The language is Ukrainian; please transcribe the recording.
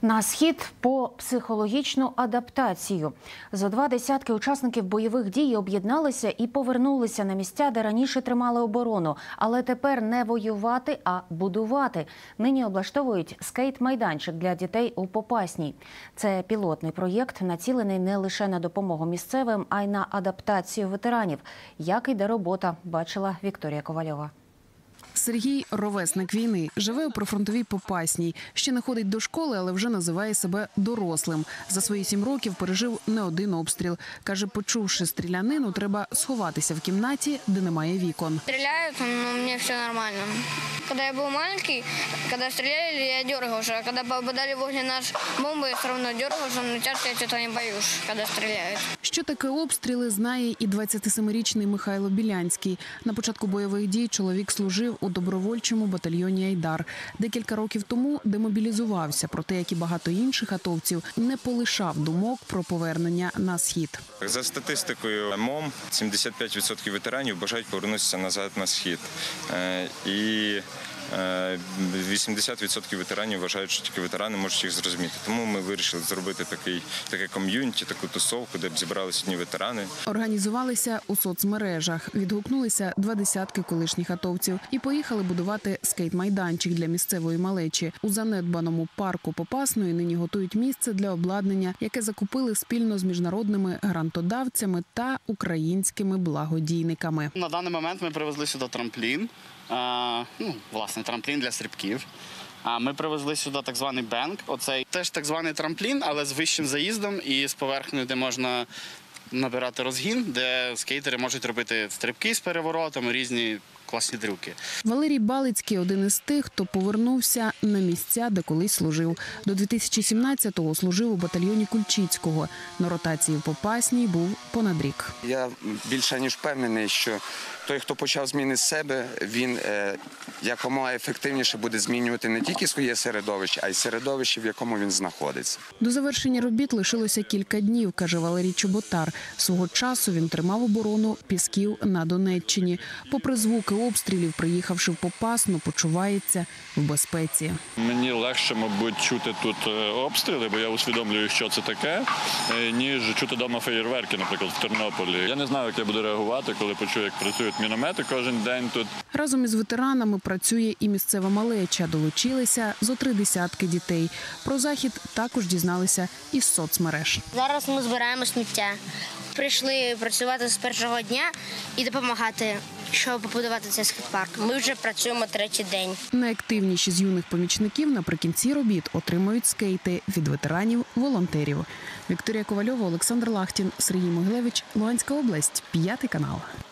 На схід по психологічну адаптацію. Зо 2 десятки учасників бойових дій об'єдналися і повернулися на місця, де раніше тримали оборону. Але тепер не воювати, а будувати. Нині облаштовують скейт-майданчик для дітей у Попасній. Це пілотний проєкт, націлений не лише на допомогу місцевим, а й на адаптацію ветеранів. Як іде робота, бачила Вікторія Ковальова. Сергій – ровесник війни, живе у прифронтовій Попасній. Ще не ходить до школи, але вже називає себе дорослим. За свої 7 років пережив не один обстріл. Каже, почувши стрілянину, треба сховатися в кімнаті, де немає вікон. Стреляют, но мне все нормально. Когда я был маленький, когда стреляли, я дергался. А когда попадали возле нас бомбы, я все равно дергался, но сейчас я что-то не боюсь, когда стреляют. Що таке обстріли, знає і 27-річний Михайло Білянський. На початку бойових дій чоловік служив у добровольчому батальйоні «Айдар». Декілька років тому демобілізувався, проте, як і багато інших атовців, не полишав думок про повернення на схід. За статистикою МОМ, 75% ветеранів бажають повернутися назад на схід. І 80% ветеранів вважають, що тільки ветерани можуть їх зрозуміти. Тому ми вирішили зробити таке ком'юніті, таку тусовку, де б зібралися одні ветерани. Організувалися у соцмережах, відгукнулися 2 десятки колишніх атовців і поїхали будувати скейт-майданчик для місцевої малечі. У занедбаному парку Попасної нині готують місце для обладнання, яке закупили спільно з міжнародними грантодавцями та українськими благодійниками. На даний момент ми привезли сюди трамплін. Власне, трамплін для стрибків. Ми привезли сюди так званий бенк. Оцей теж так званий трамплін, але з вищим заїздом і з поверхнею, де можна набирати розгін, де скейтери можуть робити стрибки з переворотами, різні класні трюки. Валерій Балицький – один із тих, хто повернувся на місця, де колись служив. До 2017-го служив у батальйоні Кульчицького. На ротації в Попасній був понад рік. Я більше ніж впевнений, що той, хто почав зміни з себе, він якомога ефективніше буде змінювати не тільки своє середовище, а й середовище, в якому він знаходиться. До завершення робіт лишилося кілька днів, каже Валерій Чоботар. Свого часу він тримав оборону Пісків на Донеччині. Попри звуки обстрілів, приїхавши в Попасну, почувається в безпеці. Мені легше, мабуть, чути тут обстріли, бо я усвідомлюю, що це таке, ніж чути вдома феєрверки, наприклад, в Тернополі. Я не знаю, як я буду реагувати, коли почую, як працюють міномети кожен день тут. Разом із ветеранами працює і місцева малеча. Долучилися зо 3 десятки дітей. Про захід також дізналися із соцмереж. Зараз ми збираємо сміття. Прийшли працювати з першого дня і допомагати, щоб побудувати цей скейт-парк. Ми вже працюємо 3-й день. Найактивніші з юних помічників наприкінці робіт отримують скейти від ветеранів-волонтерів. Вікторія Ковальова, Олександр Лахтін, Сергій Могилевич, Луганська область, 5 канал.